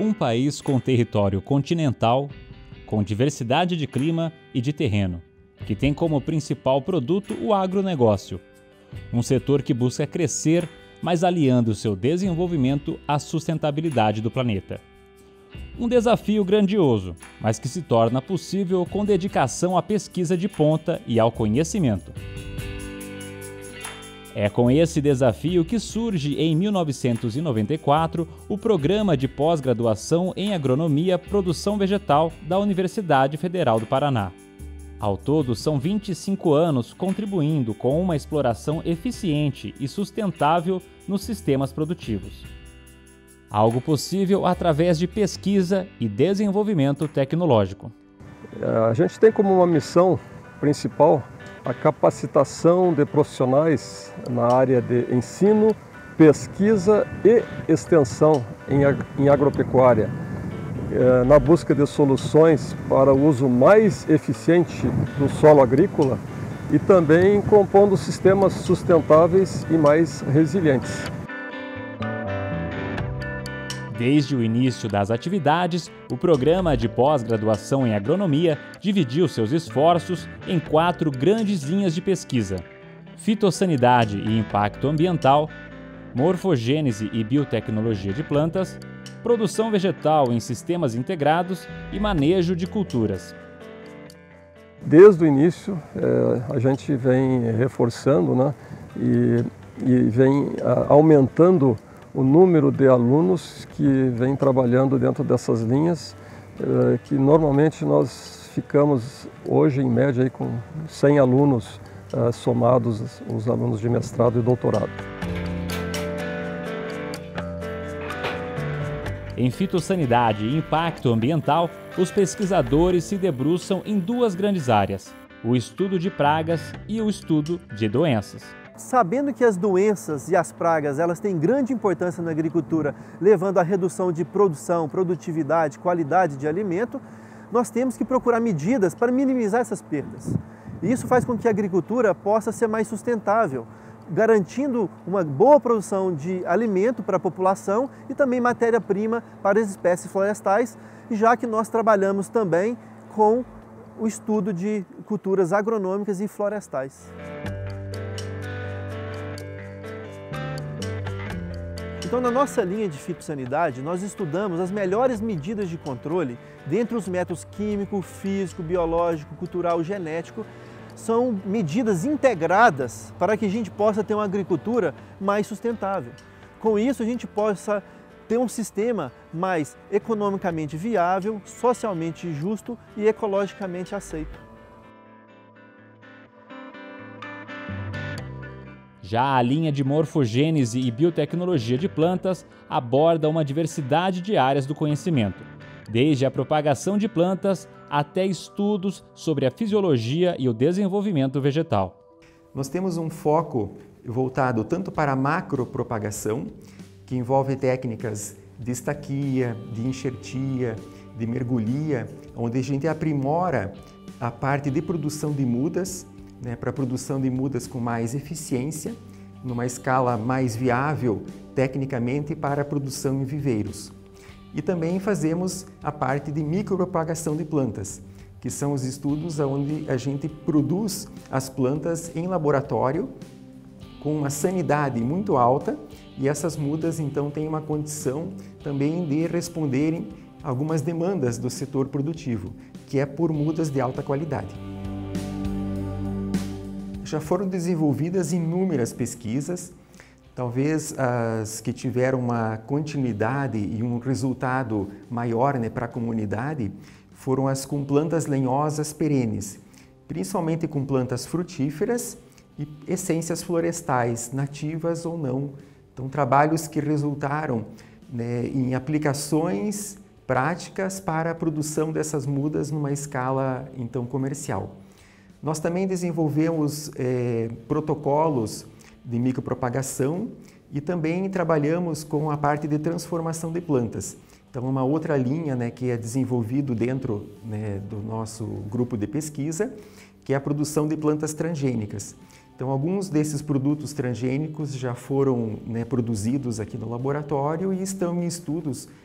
Um país com território continental, com diversidade de clima e de terreno, que tem como principal produto o agronegócio. Um setor que busca crescer, mas aliando seu desenvolvimento à sustentabilidade do planeta. Um desafio grandioso, mas que se torna possível com dedicação à pesquisa de ponta e ao conhecimento. É com esse desafio que surge em 1994 o Programa de Pós-Graduação em Agronomia Produção Vegetal da Universidade Federal do Paraná. Ao todo, são 25 anos contribuindo com uma exploração eficiente e sustentável nos sistemas produtivos. Algo possível através de pesquisa e desenvolvimento tecnológico. A gente tem como uma missão principal a capacitação de profissionais na área de ensino, pesquisa e extensão em agropecuária, na busca de soluções para o uso mais eficiente do solo agrícola e também compondo sistemas sustentáveis e mais resilientes. Desde o início das atividades, o Programa de Pós-Graduação em Agronomia dividiu seus esforços em 4 grandes linhas de pesquisa: fitossanidade e impacto ambiental, morfogênese e biotecnologia de plantas, produção vegetal em sistemas integrados e manejo de culturas. Desde o início, a gente vem reforçando, né, e vem aumentando o número de alunos que vem trabalhando dentro dessas linhas, que normalmente nós ficamos hoje em média aí com 100 alunos somados os alunos de mestrado e doutorado. Em fitossanidade e impacto ambiental, os pesquisadores se debruçam em 2 grandes áreas: o estudo de pragas e o estudo de doenças. Sabendo que as doenças e as pragas elas têm grande importância na agricultura, levando à redução de produção, produtividade, qualidade de alimento, nós temos que procurar medidas para minimizar essas perdas. E isso faz com que a agricultura possa ser mais sustentável, garantindo uma boa produção de alimento para a população e também matéria-prima para as espécies florestais, já que nós trabalhamos também com o estudo de culturas agronômicas e florestais. Então, na nossa linha de fitossanidade, nós estudamos as melhores medidas de controle dentre os métodos químico, físico, biológico, cultural, genético. São medidas integradas para que a gente possa ter uma agricultura mais sustentável. Com isso, a gente possa ter um sistema mais economicamente viável, socialmente justo e ecologicamente aceito. Já a linha de morfogênese e biotecnologia de plantas aborda uma diversidade de áreas do conhecimento, desde a propagação de plantas até estudos sobre a fisiologia e o desenvolvimento vegetal. Nós temos um foco voltado tanto para a macropropagação, que envolve técnicas de estaquia, de enxertia, de mergulhia, onde a gente aprimora a parte de produção de mudas, para a produção de mudas com mais eficiência, numa escala mais viável tecnicamente para a produção em viveiros. E também fazemos a parte de micropropagação de plantas, que são os estudos onde a gente produz as plantas em laboratório com uma sanidade muito alta e essas mudas então têm uma condição também de responderem algumas demandas do setor produtivo, que é por mudas de alta qualidade. Já foram desenvolvidas inúmeras pesquisas, talvez as que tiveram uma continuidade e um resultado maior para a comunidade foram as com plantas lenhosas perenes, principalmente com plantas frutíferas e essências florestais, nativas ou não. Então, trabalhos que resultaram em aplicações práticas para a produção dessas mudas numa escala então comercial. Nós também desenvolvemos protocolos de micropropagação e também trabalhamos com a parte de transformação de plantas. Então, uma outra linha que é desenvolvido dentro do nosso grupo de pesquisa, que é a produção de plantas transgênicas. Então, alguns desses produtos transgênicos já foram produzidos aqui no laboratório e estão em estudos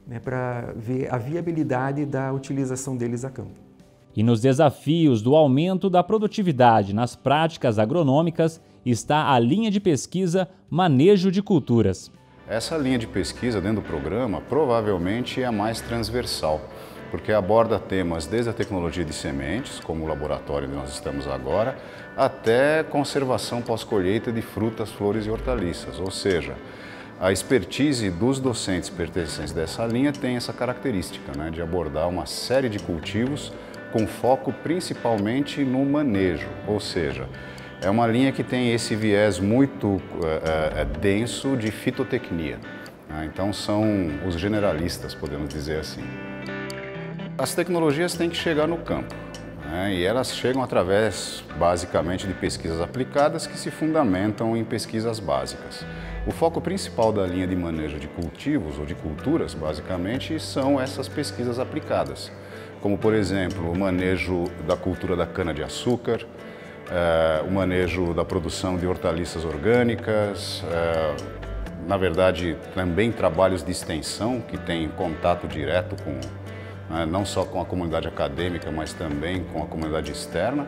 né, para ver a viabilidade da utilização deles a campo. E nos desafios do aumento da produtividade nas práticas agronômicas está a linha de pesquisa Manejo de Culturas. Essa linha de pesquisa dentro do programa provavelmente é a mais transversal, porque aborda temas desde a tecnologia de sementes, como o laboratório onde nós estamos agora, até conservação pós-colheita de frutas, flores e hortaliças, ou seja, a expertise dos docentes pertencentes dessa linha tem essa característica, né, de abordar uma série de cultivos com foco principalmente no manejo, ou seja, é uma linha que tem esse viés muito denso de fitotecnia, né? Então são os generalistas, podemos dizer assim. As tecnologias têm que chegar no campo, né? E elas chegam através, basicamente, de pesquisas aplicadas que se fundamentam em pesquisas básicas. O foco principal da linha de manejo de cultivos, ou de culturas, basicamente, são essas pesquisas aplicadas, como, por exemplo, o manejo da cultura da cana-de-açúcar, o manejo da produção de hortaliças orgânicas, na verdade, também trabalhos de extensão que têm contato direto com, não só com a comunidade acadêmica, mas também com a comunidade externa.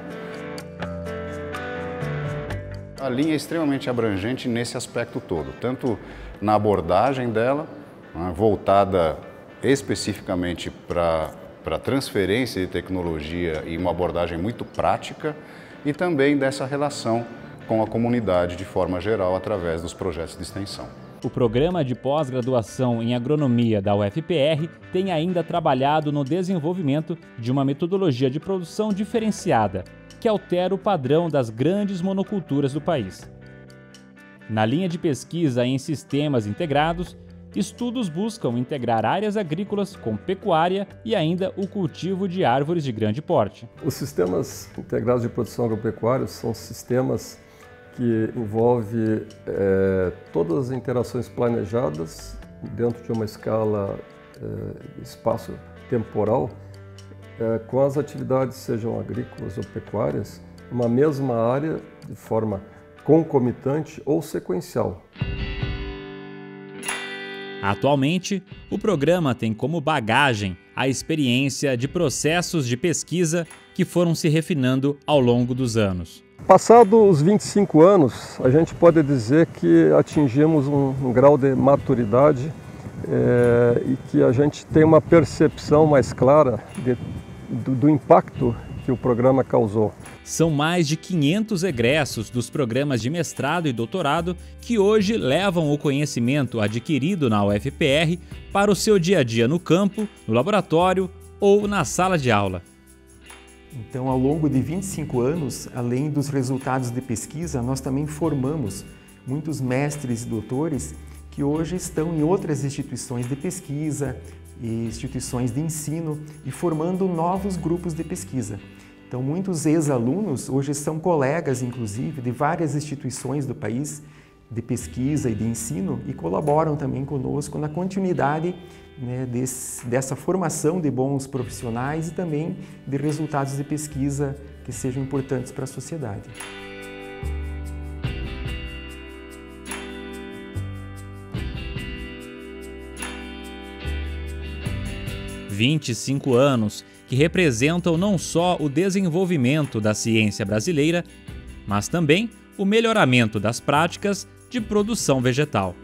A linha é extremamente abrangente nesse aspecto todo, tanto na abordagem dela, voltada especificamente para a transferência de tecnologia e uma abordagem muito prática, e também dessa relação com a comunidade de forma geral através dos projetos de extensão. O programa de pós-graduação em agronomia da UFPR tem ainda trabalhado no desenvolvimento de uma metodologia de produção diferenciada, que altera o padrão das grandes monoculturas do país. Na linha de pesquisa em sistemas integrados, estudos buscam integrar áreas agrícolas com pecuária e ainda o cultivo de árvores de grande porte. Os sistemas integrados de produção agropecuária são sistemas que envolvem todas as interações planejadas dentro de uma escala espaço-temporal, com as atividades, sejam agrícolas ou pecuárias, numa mesma área de forma concomitante ou sequencial. Atualmente, o programa tem como bagagem a experiência de processos de pesquisa que foram se refinando ao longo dos anos. Passados os 25 anos, a gente pode dizer que atingimos um grau de maturidade e que a gente tem uma percepção mais clara do impacto que o programa causou. São mais de 500 egressos dos programas de mestrado e doutorado que hoje levam o conhecimento adquirido na UFPR para o seu dia a dia no campo, no laboratório ou na sala de aula. Então, ao longo de 25 anos, além dos resultados de pesquisa, nós também formamos muitos mestres e doutores que hoje estão em outras instituições de pesquisa e instituições de ensino e formando novos grupos de pesquisa. Então, muitos ex-alunos hoje são colegas, inclusive, de várias instituições do país de pesquisa e de ensino e colaboram também conosco na continuidade, né, dessa formação de bons profissionais e também de resultados de pesquisa que sejam importantes para a sociedade. Há 25 anos que representam não só o desenvolvimento da ciência brasileira, mas também o melhoramento das práticas de produção vegetal.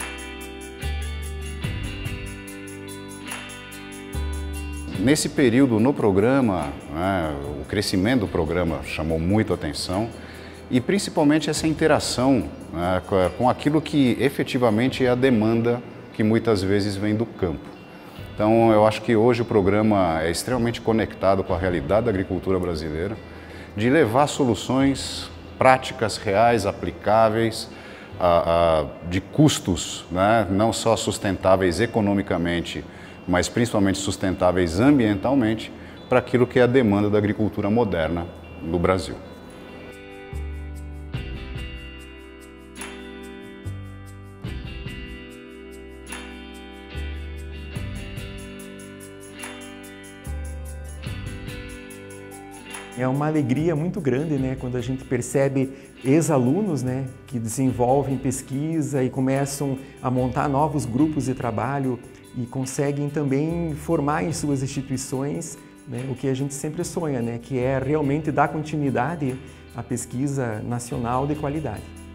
Nesse período no programa, o crescimento do programa chamou muito a atenção e principalmente essa interação com aquilo que efetivamente é a demanda que muitas vezes vem do campo. Então, eu acho que hoje o programa é extremamente conectado com a realidade da agricultura brasileira, de levar soluções práticas, reais, aplicáveis, de custos, né? Não só sustentáveis economicamente, mas principalmente sustentáveis ambientalmente, para aquilo que é a demanda da agricultura moderna no Brasil. É uma alegria muito grande, né, quando a gente percebe ex-alunos, né, que desenvolvem pesquisa e começam a montar novos grupos de trabalho e conseguem também formar em suas instituições, né, o que a gente sempre sonha, né, que é realmente dar continuidade à pesquisa nacional de qualidade.